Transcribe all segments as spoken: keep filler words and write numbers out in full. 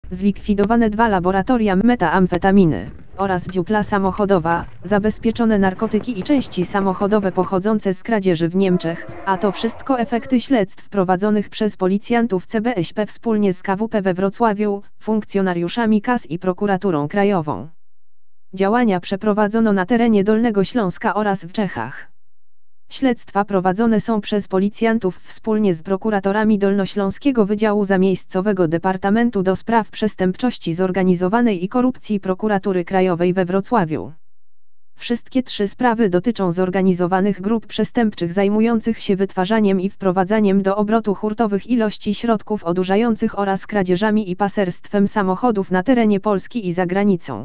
Zlikwidowane dwa laboratoria metamfetaminy oraz dziupla samochodowa, zabezpieczone narkotyki i części samochodowe pochodzące z kradzieży w Niemczech, a to wszystko efekty śledztw prowadzonych przez policjantów C B S P wspólnie z K W P we Wrocławiu, funkcjonariuszami K A S i Prokuraturą Krajową. Działania przeprowadzono na terenie Dolnego Śląska oraz w Czechach. Śledztwa prowadzone są przez policjantów wspólnie z prokuratorami Dolnośląskiego Wydziału Zamiejscowego Departamentu do Spraw Przestępczości Zorganizowanej i Korupcji Prokuratury Krajowej we Wrocławiu. Wszystkie trzy sprawy dotyczą zorganizowanych grup przestępczych zajmujących się wytwarzaniem i wprowadzaniem do obrotu hurtowych ilości środków odurzających oraz kradzieżami i paserstwem samochodów na terenie Polski i za granicą.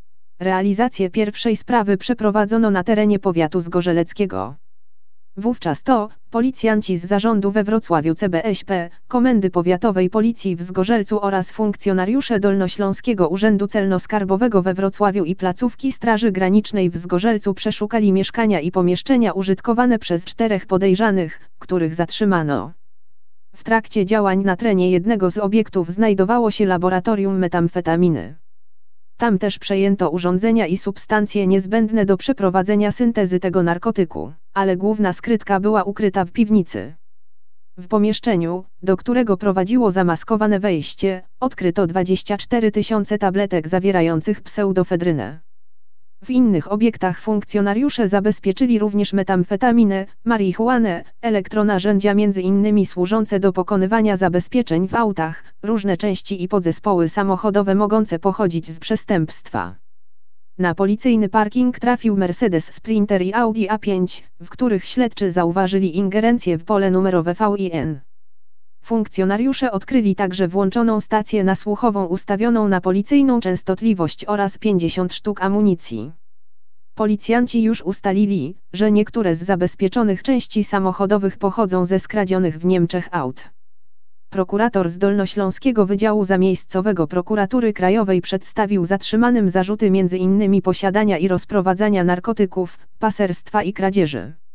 Realizację pierwszej sprawy przeprowadzono na terenie powiatu zgorzeleckiego. Wówczas to policjanci z zarządu we Wrocławiu C B S P, Komendy Powiatowej Policji w Zgorzelcu oraz funkcjonariusze Dolnośląskiego Urzędu Celno-Skarbowego we Wrocławiu i placówki Straży Granicznej w Zgorzelcu przeszukali mieszkania i pomieszczenia użytkowane przez czterech podejrzanych, których zatrzymano. W trakcie działań na terenie jednego z obiektów znajdowało się laboratorium metamfetaminy. Tam też przejęto urządzenia i substancje niezbędne do przeprowadzenia syntezy tego narkotyku, ale główna skrytka była ukryta w piwnicy. W pomieszczeniu, do którego prowadziło zamaskowane wejście, odkryto dwadzieścia cztery tysiące tabletek zawierających pseudofedrynę. W innych obiektach funkcjonariusze zabezpieczyli również metamfetaminę, marihuanę, elektronarzędzia między innymi służące do pokonywania zabezpieczeń w autach, różne części i podzespoły samochodowe mogące pochodzić z przestępstwa. Na policyjny parking trafił Mercedes Sprinter i Audi A pięć, w których śledczy zauważyli ingerencję w pole numerowe V I N. Funkcjonariusze odkryli także włączoną stację nasłuchową ustawioną na policyjną częstotliwość oraz pięćdziesiąt sztuk amunicji. Policjanci już ustalili, że niektóre z zabezpieczonych części samochodowych pochodzą ze skradzionych w Niemczech aut. Prokurator z Dolnośląskiego Wydziału Zamiejscowego Prokuratury Krajowej przedstawił zatrzymanym zarzuty między innymi posiadania i rozprowadzania narkotyków, paserstwa i kradzieży.